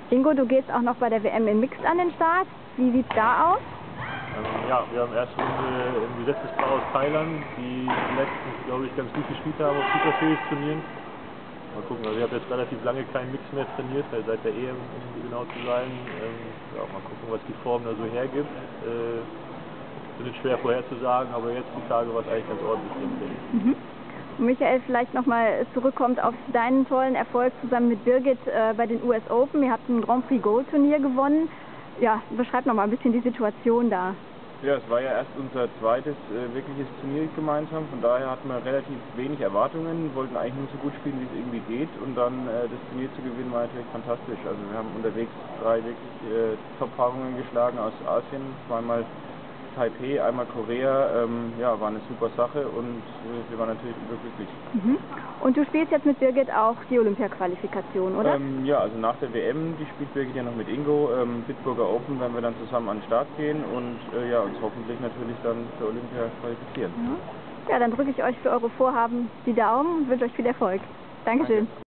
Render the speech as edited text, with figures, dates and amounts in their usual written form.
Ingo, du gehst auch noch bei der WM im Mixed an den Start. Wie sieht's da aus? Ja, wir haben erste Runde ein gesetztes Paar aus Thailand, die letztens, glaube ich, ganz gut gespielt haben auf Super Series Turnieren. Mal gucken, also ich habe jetzt relativ lange keinen Mix mehr trainiert, halt seit der EM, um genau zu sein. Ja, mal gucken, was die Form da so hergibt. Ist schwer vorherzusagen, aber jetzt die Tage war es eigentlich ganz ordentlich. Mhm. Michael, vielleicht nochmal zurückkommt auf deinen tollen Erfolg zusammen mit Birgit bei den US Open. Ihr habt ein Grand Prix Gold Turnier gewonnen. Ja, beschreib nochmal ein bisschen die Situation da. Ja, es war ja erst unser zweites wirkliches Turnier gemeinsam, von daher hatten wir relativ wenig Erwartungen, wollten eigentlich nur so gut spielen, wie es irgendwie geht, und dann das Turnier zu gewinnen war natürlich fantastisch. Also wir haben unterwegs 3 wirklich Top-Paarungen geschlagen aus Asien, zweimal Taipei, einmal Korea, ja, war eine super Sache, und wir waren natürlich überglücklich. Mhm. Und du spielst jetzt mit Birgit auch die Olympia-Qualifikation, oder? Ja, also nach der WM, die spielt Birgit ja noch mit Ingo, Bitburger Open, werden wir dann zusammen an den Start gehen und ja, uns hoffentlich natürlich dann für Olympia qualifizieren. Ja, dann drücke ich euch für eure Vorhaben die Daumen und wünsche euch viel Erfolg. Dankeschön. Danke.